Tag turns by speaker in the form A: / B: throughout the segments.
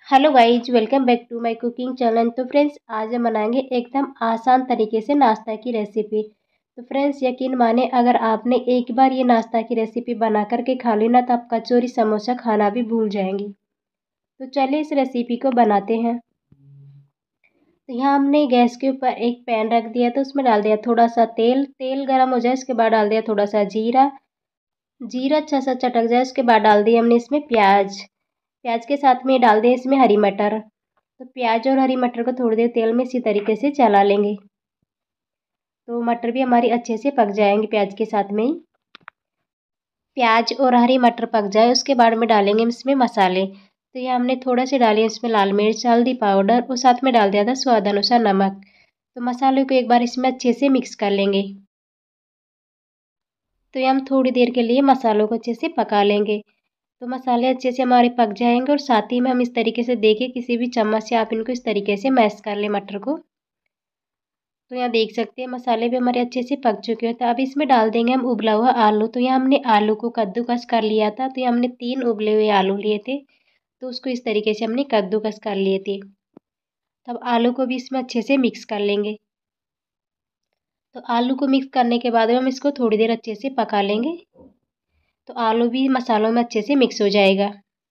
A: Hello guys, welcome back to my cooking channel. तो friends, आज हम बनाएंगे एकदम आसान तरीके से नाश्ता की रेसिपी। तो फ्रेंड्स, यकीन माने अगर आपने एक बार ये नाश्ता की रेसिपी बना करके खा ली ना, तो आप कचौरी समोसा खाना भी भूल जाएंगी। तो चलिए इस रेसिपी को बनाते हैं। तो यहाँ हमने गैस के ऊपर एक पैन रख दिया, तो उसमें डाल दिया थोड़ा सा तेल। तेल गर्म हो जाए उसके बाद डाल दिया थोड़ा सा जीरा। जीरा अच्छा सा चटक जाए उसके बाद डाल दिया हमने इसमें प्याज। प्याज के साथ में डाल दिया इसमें हरी मटर। तो प्याज और हरी मटर को थोड़ी देर तेल में इसी तरीके से चला लेंगे, तो मटर भी हमारी अच्छे से पक जाएंगे प्याज के साथ में ही। प्याज और हरी मटर पक जाए उसके बाद में डालेंगे इसमें मसाले। तो ये हमने थोड़ा से डाले इसमें लाल मिर्च, हल्दी पाउडर और साथ में डाल दिया था स्वाद अनुसार नमक। तो मसालों को एक बार इसमें अच्छे से मिक्स कर लेंगे। तो ये हम थोड़ी देर के लिए मसालों को अच्छे से पका लेंगे। तो मसाले अच्छे से हमारे पक जाएंगे और साथ ही में हम इस तरीके से देखिए किसी भी चम्मच से आप इनको इस तरीके से मैश कर लें मटर को। तो यहाँ देख सकते हैं मसाले भी हमारे अच्छे से पक चुके हैं। तो अब इसमें डाल देंगे हम उबला हुआ आलू। तो यहाँ हमने आलू को कद्दूकस कर लिया था। तो यहाँ हमने 3 उबले हुए आलू लिए थे, तो उसको इस तरीके से हमने कद्दूकस कर लिए थे। तब आलू को भी इसमें अच्छे से मिक्स कर लेंगे। तो आलू को मिक्स करने के बाद हम इसको थोड़ी देर अच्छे से पका लेंगे, तो आलू भी मसालों में अच्छे से मिक्स हो जाएगा।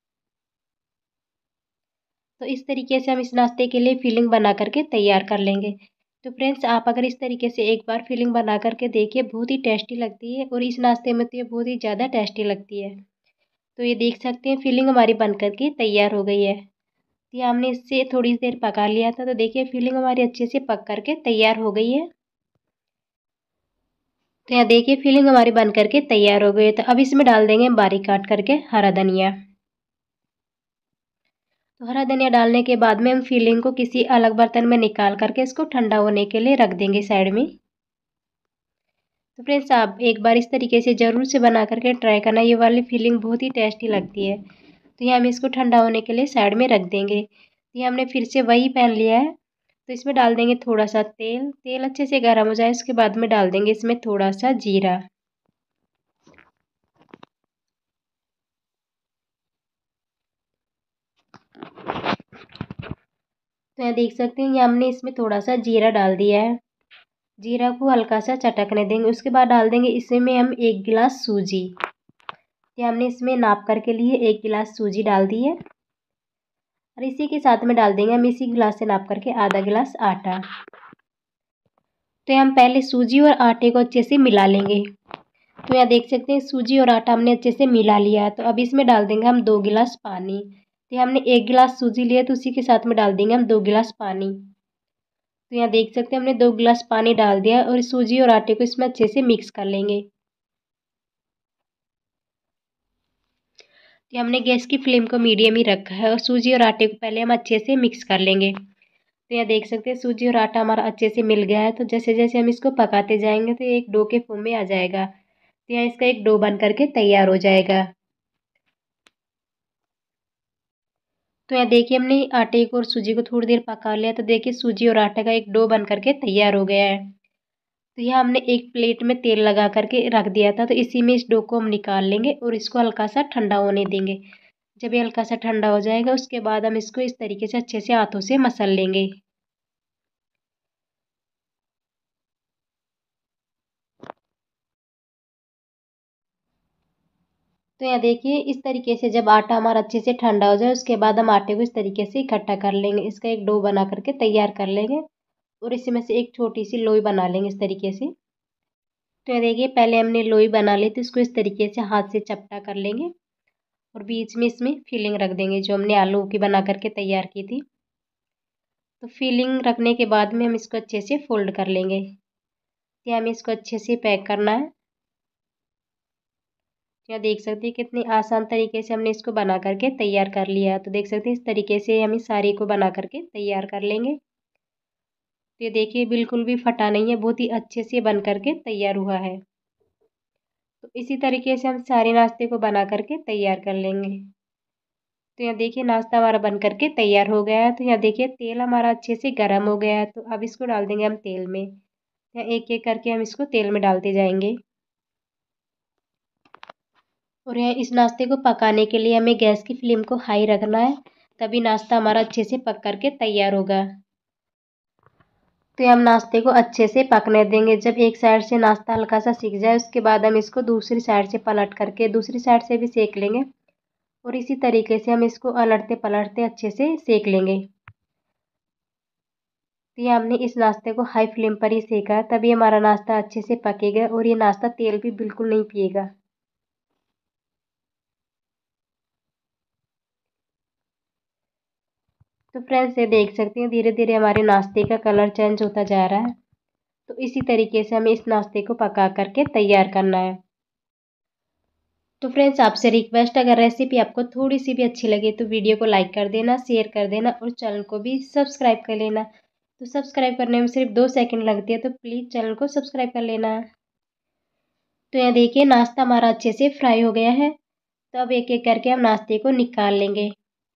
A: तो इस तरीके से हम इस नाश्ते के लिए फिलिंग बना करके तैयार कर लेंगे। तो फ्रेंड्स, आप अगर इस तरीके से एक बार फिलिंग बना करके देखिए, बहुत ही टेस्टी लगती है और इस नाश्ते में तो ये बहुत ही ज़्यादा टेस्टी लगती है। तो ये देख सकते हैं फिलिंग हमारी बन करके तैयार हो गई है। ये हमने इससे थोड़ी देर पका लिया था, तो देखिए फिलिंग हमारी अच्छे से पक करके तैयार हो गई है। तो यहाँ देखिए फिलिंग हमारी बन करके तैयार हो गई है। तो अब इसमें डाल देंगे बारीक काट करके हरा धनिया। तो हरा धनिया डालने के बाद में हम फिलिंग को किसी अलग बर्तन में निकाल करके इसको ठंडा होने के लिए रख देंगे साइड में। तो फ्रेंड्स, आप एक बार इस तरीके से ज़रूर से बना करके ट्राई करना, ये वाली फिलिंग बहुत ही टेस्टी लगती है। तो ये हम इसको ठंडा होने के लिए साइड में रख देंगे। तो ये हमने फिर से वही पैन लिया है, तो इसमें डाल देंगे थोड़ा सा तेल। तेल अच्छे से गर्म हो जाए उसके बाद में डाल देंगे इसमें थोड़ा सा जीरा। तो यहाँ देख सकते हैं ये हमने इसमें थोड़ा सा जीरा डाल दिया है। जीरा को हल्का सा चटकने देंगे, उसके बाद डाल देंगे इसमें हम 1 गिलास सूजी। ये हमने इसमें नाप करके लिए 1 गिलास सूजी डाल दी है। और इसी के साथ में डाल देंगे हम इसी गिलास से नाप करके आधा गिलास आटा। तो ये हम पहले सूजी और आटे को अच्छे से मिला लेंगे। तो यहाँ देख सकते हैं सूजी और आटा हमने अच्छे से मिला लिया है। तो अब इसमें डाल देंगे हम 2 गिलास पानी। तो हमने 1 गिलास सूजी लिया, तो उसी के साथ में डाल देंगे हम 2 गिलास पानी। तो यहाँ देख सकते हैं हमने 2 गिलास पानी डाल दिया और सूजी और आटे को इसमें अच्छे से मिक्स कर लेंगे। तो हमने गैस की फ्लेम को मीडियम ही रखा है और सूजी और आटे को पहले हम अच्छे से मिक्स कर लेंगे। तो यहाँ देख सकते हैं सूजी और आटा हमारा अच्छे से मिल गया है। तो जैसे जैसे हम इसको पकाते जाएंगे तो ये एक डो के फॉर्म में आ जाएगा। तो यहाँ इसका एक डो बन करके तैयार हो जाएगा। तो यहाँ देखिए हमने आटे को और सूजी को थोड़ी देर पका लिया, तो देखिए सूजी और आटे का एक डो बन करके तैयार हो गया है। तो यहाँ हमने एक प्लेट में तेल लगा करके रख दिया था, तो इसी में इस डो को हम निकाल लेंगे और इसको हल्का सा ठंडा होने देंगे। जब ये हल्का सा ठंडा हो जाएगा उसके बाद हम इसको इस तरीके से अच्छे से हाथों से मसल लेंगे। तो यहाँ देखिए इस तरीके से जब आटा हमारा अच्छे से ठंडा हो जाए उसके बाद हम आटे को इस तरीके से इकट्ठा कर लेंगे, इसका एक डो बना करके तैयार कर लेंगे और इसमें से एक छोटी सी लोई बना लेंगे इस तरीके से। तो ये देखिए पहले हमने लोई बना ली, तो इसको इस तरीके से हाथ से चपटा कर लेंगे और बीच में इसमें फिलिंग रख देंगे जो हमने आलू की बना करके तैयार की थी। तो फिलिंग रखने के बाद में हम इसको अच्छे से फोल्ड कर लेंगे। तो हमें इसको अच्छे से पैक करना है। तो देख सकते हैं कितनी आसान तरीके से हमने इसको बना करके तैयार कर लिया। तो देख सकते हैं इस तरीके से हम इस सारी को बना करके तैयार कर लेंगे। तो ये देखिए बिल्कुल भी फटा नहीं है, बहुत ही अच्छे से बन करके तैयार हुआ है। तो इसी तरीके से हम सारे नाश्ते को बना करके तैयार कर लेंगे। तो यहाँ देखिए नाश्ता हमारा बन करके तैयार हो गया है। तो यहाँ देखिए तेल हमारा अच्छे से गर्म हो गया है। तो अब इसको डाल देंगे हम तेल में। यहाँ एक एक करके हम इसको तेल में डालते जाएंगे। और यहाँ इस नाश्ते को पकाने के लिए हमें गैस की फ्लेम को हाई रखना है। तभी नाश्ता हमारा अच्छे से पक करके तैयार होगा। तो हम नाश्ते को अच्छे से पकने देंगे। जब एक साइड से नाश्ता हल्का सा सिक जाए उसके बाद हम इसको दूसरी साइड से पलट करके दूसरी साइड से भी सेक लेंगे और इसी तरीके से हम इसको अलटते पलटते अच्छे से सेक लेंगे। तो ये हमने इस नाश्ते को हाई फ्लेम पर ही सेका है, तभी हमारा नाश्ता अच्छे से पकेगा और ये नाश्ता तेल भी बिल्कुल नहीं पिएगा। तो फ्रेंड्स ये देख सकते हैं धीरे धीरे हमारे नाश्ते का कलर चेंज होता जा रहा है। तो इसी तरीके से हमें इस नाश्ते को पका करके तैयार करना है। तो फ्रेंड्स आपसे रिक्वेस्ट, अगर रेसिपी आपको थोड़ी सी भी अच्छी लगे तो वीडियो को लाइक कर देना, शेयर कर देना और चैनल को भी सब्सक्राइब कर लेना। तो सब्सक्राइब करने में सिर्फ 2 सेकंड लगती है, तो प्लीज़ चैनल को सब्सक्राइब कर लेना। तो यहाँ देखिए नाश्ता हमारा अच्छे से फ्राई हो गया है। तो अब एक एक करके हम नाश्ते को निकाल लेंगे।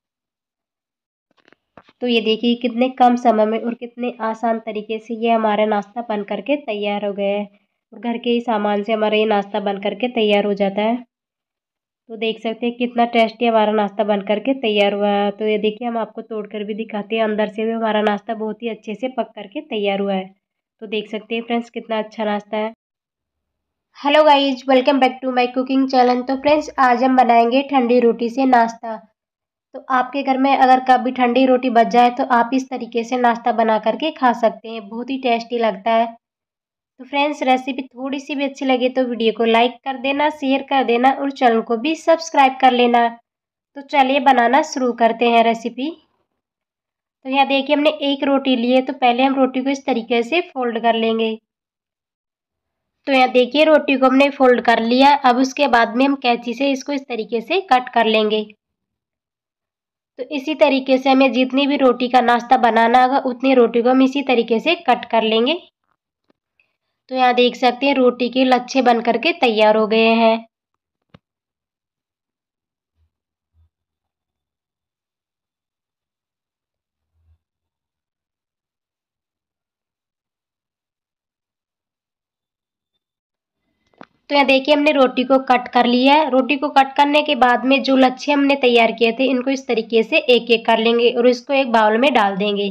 A: तो ये देखिए कितने कम समय में और कितने आसान तरीके से ये हमारा नाश्ता बन करके तैयार हो गया है और घर के ही सामान से हमारा ये नाश्ता बन करके तैयार हो जाता है। तो देख सकते हैं कितना टेस्टी हमारा नाश्ता बन करके तैयार हुआ है। तो ये देखिए हम आपको तोड़ कर भी दिखाते हैं, अंदर से भी हमारा नाश्ता बहुत ही अच्छे से पक करके तैयार हुआ है। तो देख सकते हैं फ्रेंड्स कितना अच्छा नाश्ता है। Hello guys, welcome back to my cooking channel. तो फ्रेंड्स आज हम बनाएंगे ठंडी रोटी से नाश्ता। तो आपके घर में अगर कभी ठंडी रोटी बच जाए तो आप इस तरीके से नाश्ता बना करके खा सकते हैं, बहुत ही टेस्टी लगता है। तो फ्रेंड्स रेसिपी थोड़ी सी भी अच्छी लगे तो वीडियो को लाइक कर देना, शेयर कर देना और चैनल को भी सब्सक्राइब कर लेना। तो चलिए बनाना शुरू करते हैं रेसिपी। तो यहाँ देखिए हमने एक रोटी ली है, तो पहले हम रोटी को इस तरीके से फोल्ड कर लेंगे। तो यहाँ देखिए रोटी को हमने फोल्ड कर लिया। अब उसके बाद में हम कैंची से इसको इस तरीके से कट कर लेंगे। तो इसी तरीके से हमें जितनी भी रोटी का नाश्ता बनाना होगा उतनी रोटी को हम इसी तरीके से कट कर लेंगे। तो यहाँ देख सकते हैं रोटी के लच्छे बन करके तैयार हो गए हैं। तो यहाँ देखिए हमने रोटी को कट कर लिया है। रोटी को कट करने के बाद में जो लच्छे हमने तैयार किए थे इनको इस तरीके से एक एक कर लेंगे और इसको एक बाउल में डाल देंगे।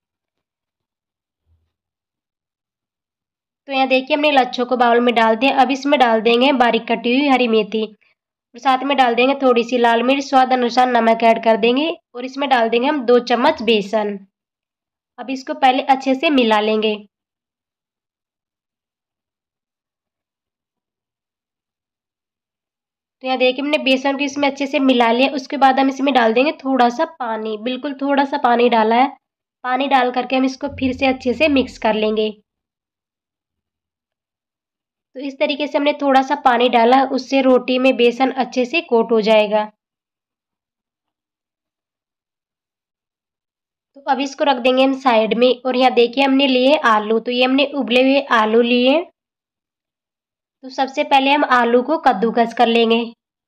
A: तो यहाँ देखिए हमने लच्छों को बाउल में डाल दिया। अब इसमें डाल देंगे बारीक कटी हुई हरी मेथी और साथ में डाल देंगे थोड़ी सी लाल मिर्च, स्वाद अनुसार नमक ऐड कर देंगे और इसमें डाल देंगे हम 2 चम्मच बेसन। अब इसको पहले अच्छे से मिला लेंगे। तो यहाँ देखिए हमने बेसन को इसमें अच्छे से मिला लिया। उसके बाद हम इसमें डाल देंगे थोड़ा सा पानी, बिल्कुल थोड़ा सा पानी डाला है। पानी डाल करके हम इसको फिर से अच्छे से मिक्स कर लेंगे। तो इस तरीके से हमने थोड़ा सा पानी डाला, उससे रोटी में बेसन अच्छे से कोट हो जाएगा। तो अब इसको रख देंगे हम साइड में। और यहाँ देखिए हमने लिए आलू, तो ये हमने उबले हुए आलू लिए। तो सबसे पहले हम आलू को कद्दूकस कर लेंगे।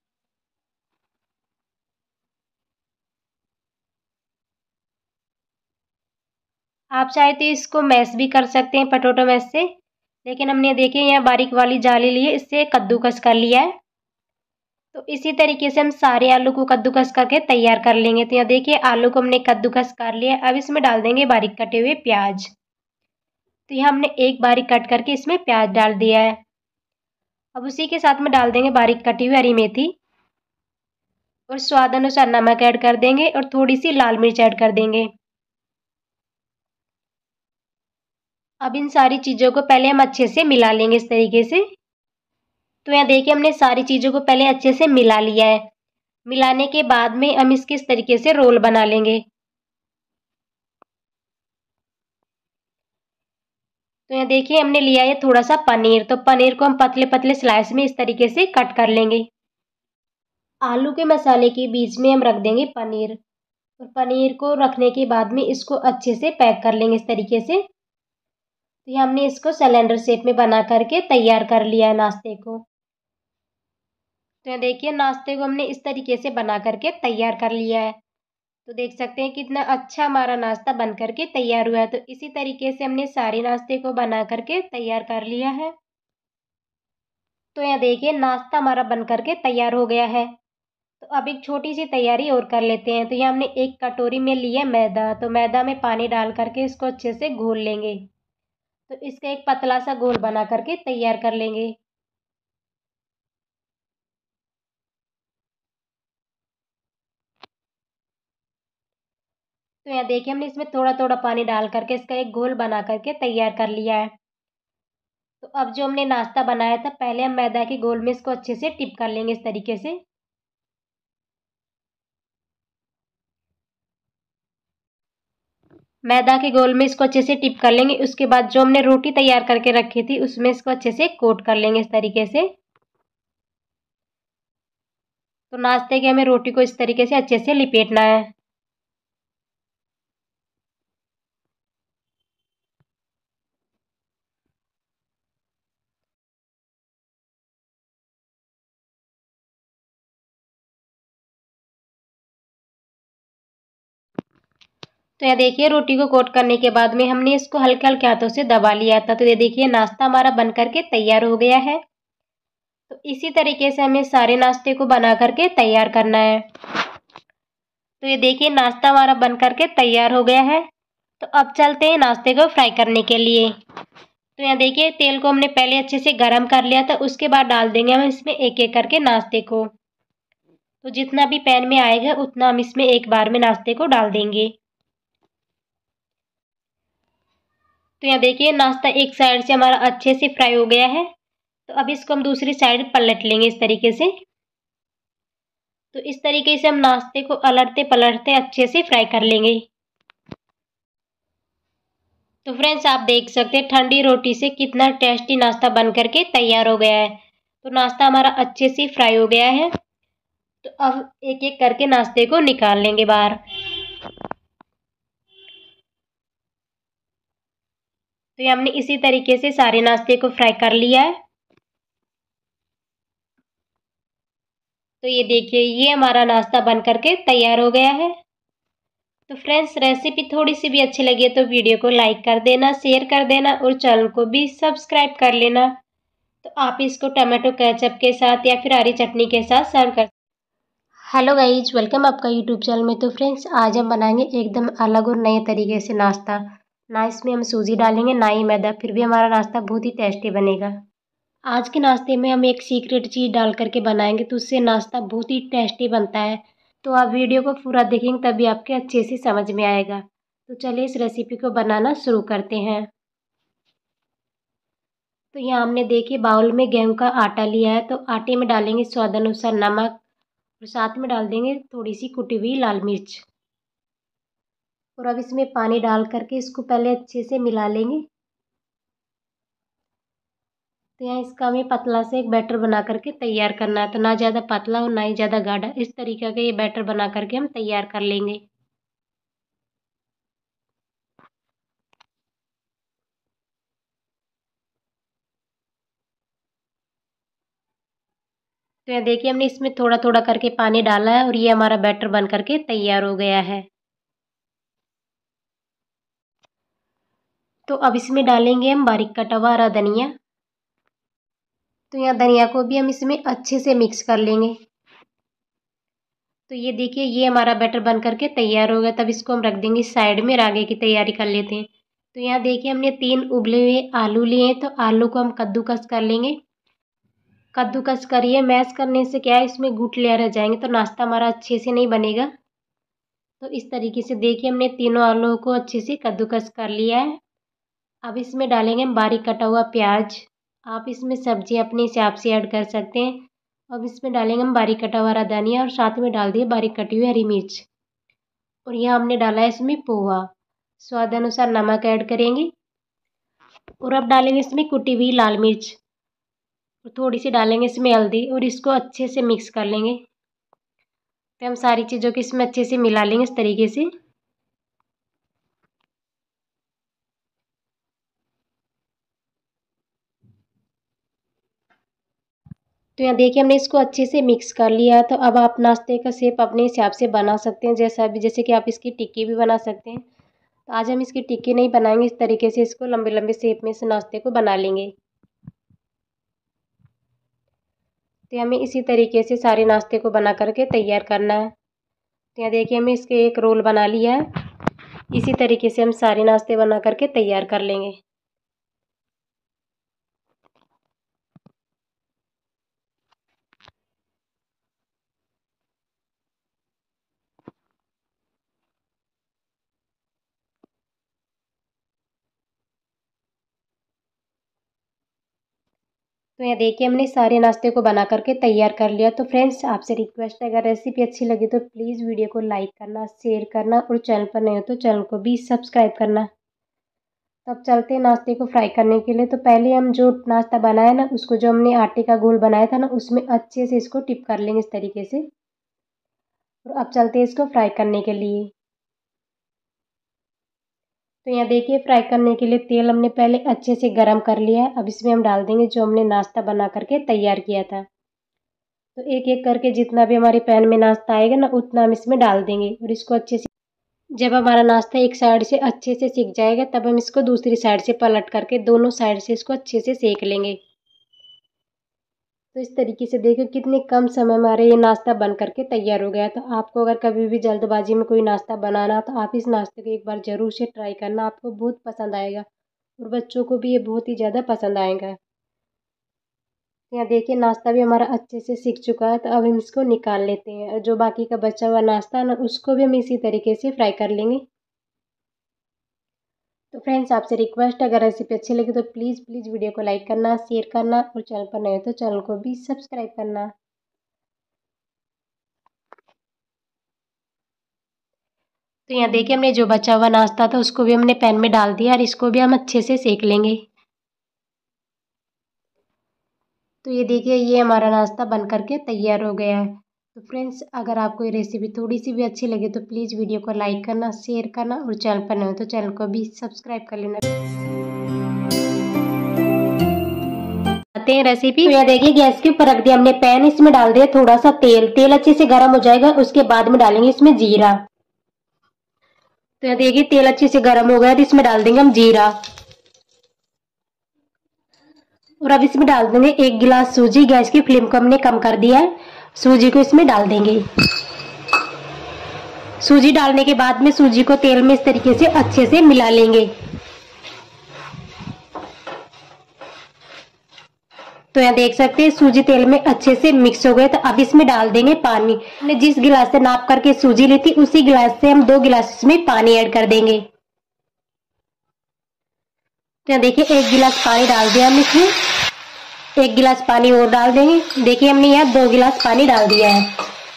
A: आप चाहे तो इसको मैश भी कर सकते हैं पटोटो मैश से, लेकिन हमने देखिए यहाँ बारीक वाली जाली ली है, इससे कद्दूकस कर लिया है। तो इसी तरीके से हम सारे आलू को कद्दूकस करके तैयार कर लेंगे। तो यहाँ देखिए आलू को हमने कद्दूकस कर लिया। अब इसमें डाल देंगे बारीक कटे हुए प्याज। तो यहाँ हमने एक बारीक कट करके इसमें प्याज डाल दिया है। अब उसी के साथ में डाल देंगे बारीक कटी हुई हरी मेथी और स्वाद अनुसार नमक ऐड कर देंगे और थोड़ी सी लाल मिर्च ऐड कर देंगे। अब इन सारी चीज़ों को पहले हम अच्छे से मिला लेंगे इस तरीके से। तो यहाँ देखिए हमने सारी चीज़ों को पहले अच्छे से मिला लिया है। मिलाने के बाद में हम इसके इस तरीके से रोल बना लेंगे। तो यहाँ देखिए हमने लिया है थोड़ा सा पनीर, तो पनीर को हम पतले पतले स्लाइस में इस तरीके से कट कर लेंगे। आलू के मसाले के बीच में हम रख देंगे पनीर और पनीर को रखने के बाद में इसको अच्छे से पैक कर लेंगे इस तरीके से। तो ये हमने इसको सिलेंडर शेप में बना करके तैयार कर लिया है नाश्ते को। तो यहाँ देखिए नाश्ते को हमने इस तरीके से बना करके तैयार कर लिया है। तो देख सकते हैं कितना अच्छा हमारा नाश्ता बन करके तैयार हुआ है। तो इसी तरीके से हमने सारे नाश्ते को बना करके तैयार कर लिया है। तो यहाँ देखिए नाश्ता हमारा बन करके तैयार हो गया है। तो अब एक छोटी सी तैयारी और कर लेते हैं। तो यहाँ हमने एक कटोरी में लिया मैदा, तो मैदा में पानी डाल करके इसको अच्छे से घोल लेंगे। तो इसका एक पतला सा घोल बना करके तैयार कर लेंगे। तो यहाँ देखिए हमने इसमें थोड़ा थोड़ा पानी डाल करके इसका एक घोल बना करके तैयार कर लिया है। तो अब जो हमने नाश्ता बनाया था, पहले हम मैदा के घोल में इसको अच्छे से टिप कर लेंगे इस तरीके से। मैदा के घोल में इसको अच्छे से टिप कर लेंगे। उसके बाद जो हमने रोटी तैयार करके रखी थी उसमें इसको अच्छे से कोट कर लेंगे इस तरीके से। तो नाश्ते के हमें रोटी को इस तरीके से अच्छे से लिपेटना है। तो यहाँ देखिए रोटी को कोट करने के बाद में हमने इसको हल्के हल्के हाथों से दबा लिया था। तो ये देखिए नाश्ता हमारा बन करके तैयार हो गया है। तो इसी तरीके से हमें सारे नाश्ते को बना करके तैयार करना है। तो ये देखिए नाश्ता हमारा बन करके तैयार हो गया है। तो अब चलते हैं नाश्ते को फ्राई करने के लिए। तो यहाँ देखिए तेल को हमने पहले अच्छे से गरम कर लिया था। उसके बाद डाल देंगे हम इसमें एक एक करके नाश्ते को। तो जितना भी पैन में आएगा उतना हम इसमें एक बार में नाश्ते को डाल देंगे। तो यहाँ देखिए नाश्ता एक साइड से हमारा अच्छे से फ्राई हो गया है। तो अब इसको हम दूसरी साइड पलट लेंगे इस तरीके से। तो इस तरीके से हम नाश्ते को अलटते पलटते अच्छे से फ्राई कर लेंगे। तो फ्रेंड्स आप देख सकते हैं ठंडी रोटी से कितना टेस्टी नाश्ता बन करके तैयार हो गया है। तो नाश्ता हमारा अच्छे से फ्राई हो गया है। तो अब एक एक करके नाश्ते को निकाल लेंगे बाहर। तो ये हमने इसी तरीके से सारे नाश्ते को फ्राई कर लिया है। तो ये देखिए ये हमारा नाश्ता बन करके तैयार हो गया है। तो फ्रेंड्स रेसिपी थोड़ी सी भी अच्छी लगी है तो वीडियो को लाइक कर देना, शेयर कर देना और चैनल को भी सब्सक्राइब कर लेना। तो आप इसको टमाटो केचप के साथ या फिर हरी चटनी के साथ सर्व कर। हेलो गाइज, वेलकम आपका यूट्यूब चैनल में। तो फ्रेंड्स आज हम बनाएंगे एकदम अलग और नए तरीके से नाश्ता। ना इसमें हम सूजी डालेंगे ना ही मैदा, फिर भी हमारा नाश्ता बहुत ही टेस्टी बनेगा। आज के नाश्ते में हम एक सीक्रेट चीज़ डाल करके बनाएंगे तो उससे नाश्ता बहुत ही टेस्टी बनता है। तो आप वीडियो को पूरा देखेंगे तभी आपके अच्छे से समझ में आएगा। तो चलिए इस रेसिपी को बनाना शुरू करते हैं। तो यहाँ हमने देखिए बाउल में गेहूं का आटा लिया है। तो आटे में डालेंगे स्वाद अनुसार नमक और साथ में डाल देंगे थोड़ी सी कुटी हुई लाल मिर्च। और अब इसमें पानी डाल करके इसको पहले अच्छे से मिला लेंगे। तो यहाँ इसका हमें पतला से एक बैटर बना करके तैयार करना है। तो ना ज़्यादा पतला और ना ही ज़्यादा गाढ़ा, इस तरीके का ये बैटर बना करके हम तैयार कर लेंगे। तो यहाँ देखिए हमने इसमें थोड़ा थोड़ा करके पानी डाला है और ये हमारा बैटर बन करके तैयार हो गया है। तो अब इसमें डालेंगे हम बारीक कटा हुआ हरा धनिया। तो यहाँ धनिया को भी हम इसमें अच्छे से मिक्स कर लेंगे। तो ये देखिए ये हमारा बैटर बन करके तैयार हो गया। तब इसको हम रख देंगे साइड में और आगे की तैयारी कर लेते हैं। तो यहाँ देखिए हमने 3 उबले हुए आलू लिए हैं। तो आलू को हम कद्दूकस कर लेंगे। कद्दूकस करिए, मैश करने से क्या है इसमें गुठलियाँ रह जाएंगे तो नाश्ता हमारा अच्छे से नहीं बनेगा। तो इस तरीके से देखिए हमने तीनों आलूओं को अच्छे से कद्दूकस कर लिया है। अब इसमें डालेंगे हम बारीक कटा हुआ प्याज। आप इसमें सब्जी अपने हिसाब से ऐड कर सकते हैं। अब इसमें डालेंगे हम बारीक कटा हुआ हरा धनिया और साथ में डाल दिए बारीक कटी हुई हरी मिर्च। और यहाँ हमने डाला है इसमें पोहा। स्वाद अनुसार नमक ऐड करेंगे। और अब डालेंगे इसमें कुटी हुई लाल मिर्च और थोड़ी सी डालेंगे इसमें हल्दी और इसको अच्छे से मिक्स कर लेंगे। तो हम सारी चीज़ों को इसमें अच्छे से मिला लेंगे इस तरीके से। तो यहाँ देखिए हमने इसको अच्छे से मिक्स कर लिया। तो अब आप नाश्ते का शेप अपने हिसाब से बना सकते हैं, जैसा भी, जैसे कि आप इसकी टिक्की भी बना सकते हैं। तो आज हम इसकी टिक्की नहीं बनाएंगे, इस तरीके से इसको लंबे लंबे शेप में इस नाश्ते को बना लेंगे। तो हमें इसी तरीके से सारे नाश्ते को बना करके तैयार करना है। तो यहाँ देखिए हमने इसके एक रोल बना लिया है। इसी तरीके से हम सारे नाश्ते बना करके तैयार कर लेंगे। तो यहाँ देखिए हमने सारे नाश्ते को बना करके तैयार कर लिया। तो फ्रेंड्स आपसे रिक्वेस्ट है, अगर रेसिपी अच्छी लगी तो प्लीज़ वीडियो को लाइक करना, शेयर करना और चैनल पर नए हो तो चैनल को भी सब्सक्राइब करना। तो अब चलते हैं नाश्ते को फ्राई करने के लिए। तो पहले हम जो नाश्ता बनाया ना, उसको जो हमने आटे का घोल बनाया था ना, उसमें अच्छे से इसको टिप कर लेंगे इस तरीके से। और अब चलते हैं इसको फ्राई करने के लिए। तो यहाँ देखिए फ्राई करने के लिए तेल हमने पहले अच्छे से गरम कर लिया है। अब इसमें हम डाल देंगे जो हमने नाश्ता बना करके तैयार किया था। तो एक एक करके जितना भी हमारे पैन में नाश्ता आएगा ना, उतना हम इसमें डाल देंगे और इसको अच्छे से, जब हमारा नाश्ता एक साइड से अच्छे से सिक जाएगा तब हम इसको दूसरी साइड से पलट करके दोनों साइड से इसको अच्छे से सेक लेंगे। तो इस तरीके से देखो कितने कम समय में हमारे ये नाश्ता बन करके तैयार हो गया। तो आपको अगर कभी भी जल्दबाजी में कोई नाश्ता बनाना तो आप इस नाश्ते को एक बार ज़रूर से ट्राई करना, आपको बहुत पसंद आएगा और बच्चों को भी ये बहुत ही ज़्यादा पसंद आएगा। यहाँ देखिए नाश्ता भी हमारा अच्छे से सीख चुका है। तो अब हम इसको निकाल लेते हैं और जो बाकी का बचा हुआ नाश्ता है ना, उसको भी हम इसी तरीके से फ्राई कर लेंगे। तो फ्रेंड्स आपसे रिक्वेस्ट है, अगर रेसिपी अच्छी लगी तो प्लीज़ वीडियो को लाइक करना, शेयर करना और चैनल पर नए हो तो चैनल को भी सब्सक्राइब करना। तो यहाँ देखिए हमने जो बचा हुआ नाश्ता था उसको भी हमने पैन में डाल दिया और इसको भी हम अच्छे से सेक लेंगे। तो ये देखिए ये हमारा नाश्ता बन करके तैयार हो गया है। तो फ्रेंड्स अगर आपको ये रेसिपी थोड़ी सी भी अच्छी लगे तो प्लीज़ वीडियो को लाइक करना, शेयर करना और चैनल पर नए हो तो चैनल को भी सब्सक्राइब कर लेना। आते हैं रेसिपी। तो यहाँ देखिए गैस के ऊपर रख दिया हमने पैन, इसमें डाल दिया थोड़ा सा तेल। तेल अच्छे से गर्म हो जाएगा, उसके बाद में डालेंगे इसमें जीरा। तो यहाँ देखिए तेल अच्छे से गर्म हो गया तो इसमें डाल देंगे हम जीरा। और अब इसमें डाल देंगे 1 गिलास सूजी। गैस की फ्लेम को हमने कम कर दिया है। सूजी को इसमें डाल देंगे। सूजी डालने के बाद में सूजी को तेल में इस तरीके से अच्छे से मिला लेंगे। तो यहाँ देख सकते हैं सूजी तेल में अच्छे से मिक्स हो गए। तो अब इसमें डाल देंगे पानी। हमने जिस गिलास से नाप करके सूजी ली थी उसी गिलास से हम 2 गिलास इसमें पानी ऐड कर देंगे। तो यहाँ देखिए 1 गिलास पानी डाल दिया हम इसमें। 1 गिलास पानी और डाल देंगे। देखिए हमने यहाँ 2 गिलास पानी डाल दिया है।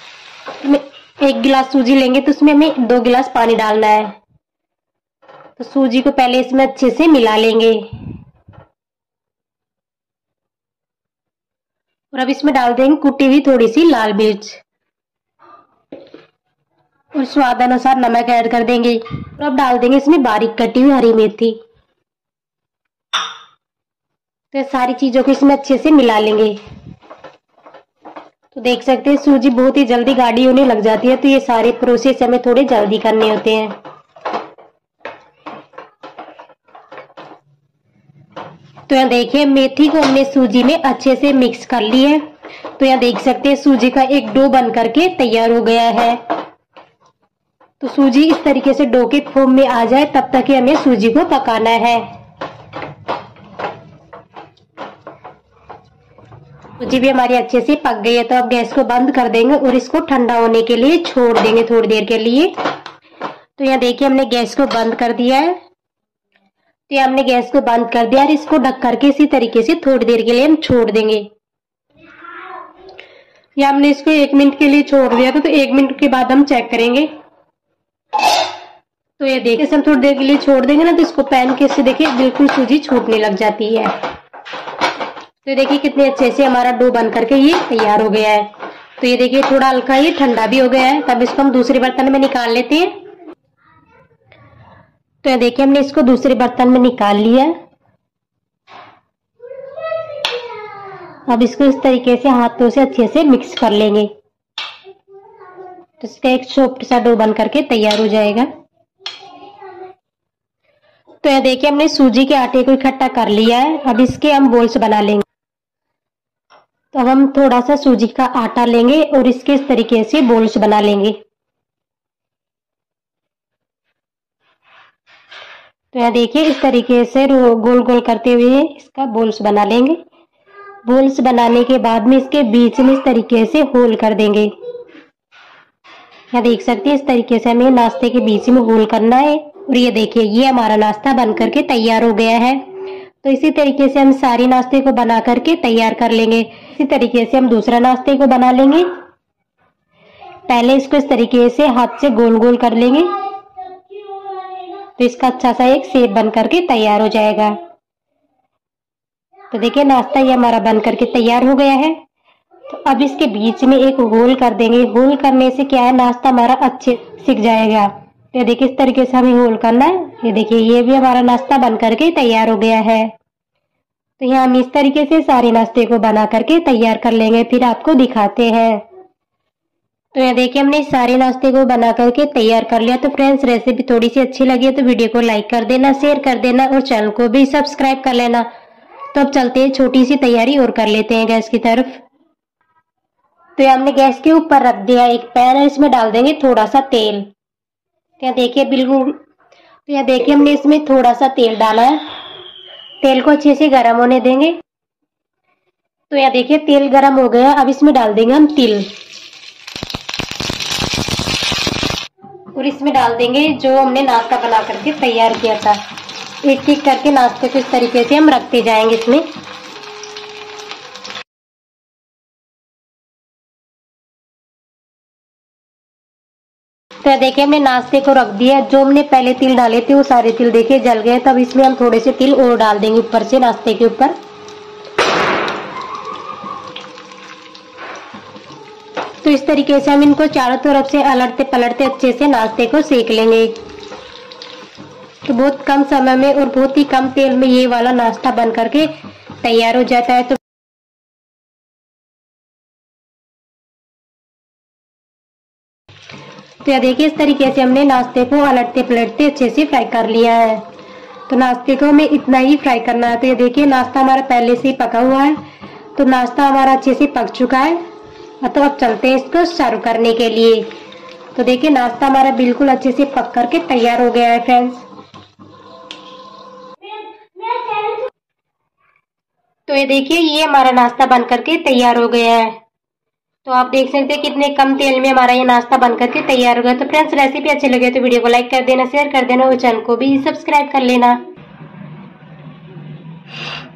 A: 1 गिलास सूजी लेंगे तो उसमें हमें 2 गिलास पानी डालना है। तो सूजी को पहले इसमें अच्छे से मिला लेंगे। और अब इसमें डाल देंगे कुटी हुई थोड़ी सी लाल मिर्च और स्वाद अनुसार नमक ऐड कर देंगे। और अब डाल देंगे इसमें बारीक कटी हुई हरी मेथी। तो सारी चीजों को इसमें अच्छे से मिला लेंगे। तो देख सकते हैं सूजी बहुत ही जल्दी गाढ़ी होने लग जाती है, तो ये सारे प्रोसेस हमें थोड़े जल्दी करने होते हैं। तो यहाँ देखिए मेथी को हमने सूजी में अच्छे से मिक्स कर ली है। तो यहाँ देख सकते हैं सूजी का एक डो बन करके तैयार हो गया है। तो सूजी इस तरीके से डो के फॉर्म में आ जाए तब तक ही हमें सूजी को पकाना है। सूजी भी हमारी अच्छे से पक गई है। तो अब गैस को बंद कर देंगे और इसको ठंडा होने के लिए छोड़ देंगे थोड़ी देर के लिए। तो यहाँ देखिए हमने गैस को बंद कर दिया है। तो यहाँ हमने गैस को बंद कर दिया और इसको ढक करके इसी तरीके से थोड़ी देर के लिए हम छोड़ देंगे। या हमने इसको 1 मिनट के लिए छोड़ दिया था, तो 1 मिनट के बाद हम चेक करेंगे। तो ये देखिए हम थोड़ी देर के लिए छोड़ देंगे ना, तो इसको पैन के से देखिए बिल्कुल सूजी छूटने लग जाती है। तो देखिए कितने अच्छे से हमारा डो बन करके ये तैयार हो गया है। तो ये देखिए थोड़ा हल्का ये ठंडा भी हो गया है। तब इसको हम दूसरे बर्तन में निकाल लेते हैं। तो ये देखिए हमने इसको दूसरे बर्तन में निकाल लिया है। अब इसको इस तरीके से हाथों से अच्छे से मिक्स कर लेंगे, तो इसका एक सॉफ्ट सा डो बन करके तैयार हो जाएगा। तो ये देखिए हमने सूजी के आटे को इकट्ठा कर लिया है। अब इसके हम बॉल्स बना लेंगे। तो अब हम थोड़ा सा सूजी का आटा लेंगे और इसके इस तरीके से बोल्स बना लेंगे। तो यहाँ देखिए इस तरीके से गोल गोल करते हुए इसका बोल्स बना लेंगे। बोल्स बनाने के बाद में इसके बीच में इस तरीके से होल कर देंगे। यहाँ देख सकते हैं इस तरीके से हमें नाश्ते के बीच में होल करना है। और ये देखिए ये हमारा नाश्ता बन करके तैयार हो गया है। तो इसी तरीके से हम सारी नाश्ते को बना करके तैयार कर लेंगे। इसी तरीके से हम दूसरा नाश्ते को बना लेंगे। पहले इसको इस तरीके से हाथ से गोल गोल कर लेंगे तो इसका अच्छा सा एक शेप बन करके तैयार हो जाएगा। तो देखिए नाश्ता ये हमारा बन करके तैयार हो गया है। तो अब इसके बीच में एक होल कर देंगे। होल करने से क्या है नाश्ता हमारा अच्छे सिक जाएगा। तो देखिए इस तरीके से हमें होल करना है। ये देखिए ये भी हमारा नाश्ता बन करके तैयार हो गया है। तो यहाँ हम इस तरीके से सारे नाश्ते को बना करके तैयार कर लेंगे, फिर आपको दिखाते हैं। तो यहाँ देखिए हमने सारे नाश्ते को बना करके तैयार कर लिया। तो फ्रेंड्स रेसिपी थोड़ी सी अच्छी लगी है तो वीडियो को लाइक कर देना, शेयर कर देना और चैनल को भी सब्सक्राइब कर लेना। तो अब चलते हैं छोटी सी तैयारी और कर लेते हैं गैस की तरफ। तो हमने गैस के ऊपर रख दिया एक पैन है, इसमें डाल देंगे थोड़ा सा तेल। तो यहाँ देखिए बिल्कुल, तो यहाँ देखिए हमने इसमें थोड़ा सा तेल डाला है। तेल को अच्छे से गर्म होने देंगे। तो यहाँ देखिए तेल गर्म हो गया। अब इसमें डाल देंगे हम तिल और इसमें डाल देंगे जो हमने नाश्ता बना करके तैयार किया था। एक एक करके नाश्ते को इस तरीके से हम रखते जाएंगे इसमें। तो देखिए हमने नाश्ते को रख दिया। जो हमने पहले तिल डाले थे वो सारे तिल देखिए जल गए। तब इसमें हम थोड़े से तिल और डाल देंगे ऊपर से नाश्ते के ऊपर। तो इस तरीके से हम इनको चारों तरफ से अलटते पलटते अच्छे से नाश्ते को सेक लेंगे। तो बहुत कम समय में और बहुत ही कम तेल में ये वाला नाश्ता बन करके तैयार हो जाता है। तो यह देखिए इस तरीके से हमने नाश्ते को अलटते पलटते अच्छे से फ्राई कर लिया है। तो नाश्ते को हमें इतना ही फ्राई करना है। तो ये देखिए नाश्ता हमारा पहले से ही पका हुआ है। तो नाश्ता हमारा अच्छे से पक चुका है। तो अब चलते हैं इसको सर्व करने के लिए। तो देखिए नाश्ता हमारा बिल्कुल अच्छे से पक करके तैयार हो गया है फ्रेंड्स। तो ये देखिए ये हमारा नाश्ता बन करके तैयार हो गया है। तो आप देख सकते हैं कितने कम तेल में हमारा ये नाश्ता बन करके तैयार हो गया। तो फ्रेंड्स रेसिपी अच्छी लगे तो वीडियो को लाइक कर देना, शेयर कर देना और चैनल को भी सब्सक्राइब कर लेना।